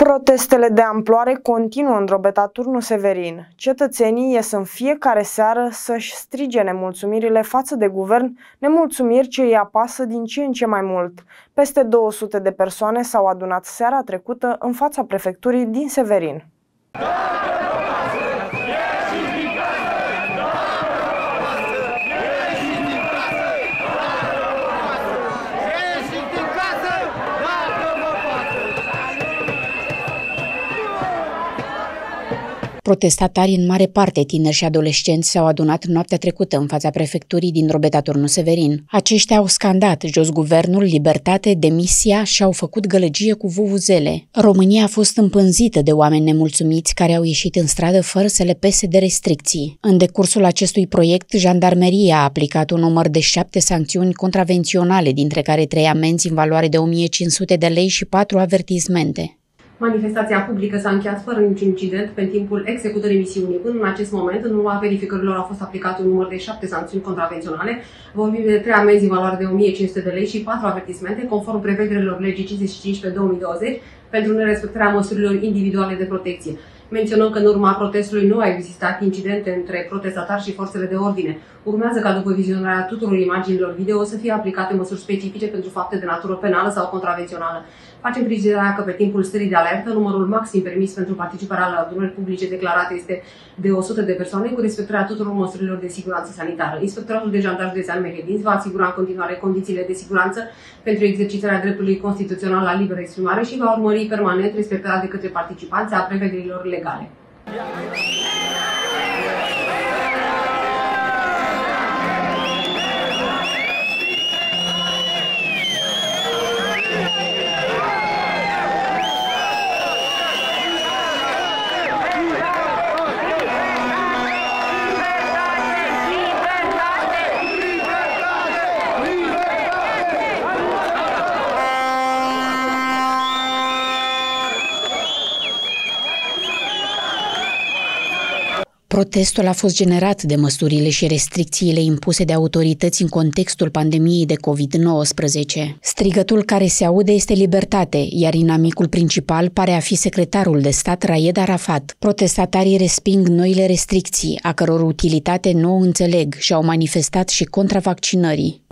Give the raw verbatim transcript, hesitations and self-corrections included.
Protestele de amploare continuă în Drobeta Turnu Severin. Cetățenii ies în fiecare seară să-și strige nemulțumirile față de guvern, nemulțumiri ce îi apasă din ce în ce mai mult. Peste două sute de persoane s-au adunat seara trecută în fața prefecturii din Severin. Protestatarii, în mare parte tineri și adolescenți, s-au adunat noaptea trecută în fața prefecturii din Drobeta Turnu Severin. Aceștia au scandat jos guvernul, libertate, demisia și au făcut gălăgie cu vuvuzele. România a fost împânzită de oameni nemulțumiți care au ieșit în stradă fără să le pese de restricții. În decursul acestui proiect, jandarmeria a aplicat un număr de șapte sancțiuni contravenționale, dintre care trei amenzi în valoare de o mie cinci sute de lei și patru avertismente. Manifestația publică s-a încheiat fără niciun incident pe timpul executării misiunii. Până în acest moment, în urma verificărilor, a fost aplicat un număr de șapte sancțiuni contravenționale. Vorbim de trei amenzi în valoare de o mie cinci sute de lei și patru avertismente, conform prevederilor legii cincizeci și cinci pe două mii douăzeci, pentru nerespectarea măsurilor individuale de protecție. Menționăm că în urma protestului nu au existat incidente între protestatari și forțele de ordine. Urmează ca după vizionarea tuturor imaginilor video să fie aplicate măsuri specifice pentru fapte de natură penală sau contravențională. Facem precizarea că pe timpul stării de alertă, numărul maxim permis pentru participarea la adunări publice declarate este de o sută de persoane, cu respectarea tuturor măsurilor de siguranță sanitară. Inspectoratul de Jandarmi județean Mehedinți va asigura în continuare condițiile de siguranță pentru exercitarea dreptului constituțional la liberă exprimare și va urmări permanent respectarea de către participanți a prevederilor legale. Protestul a fost generat de măsurile și restricțiile impuse de autorități în contextul pandemiei de covid nouăsprezece. Strigătul care se aude este libertate, iar inamicul principal pare a fi secretarul de stat Raed Arafat. Protestatarii resping noile restricții, a căror utilitate nu o înțeleg, și au manifestat și contra vaccinării.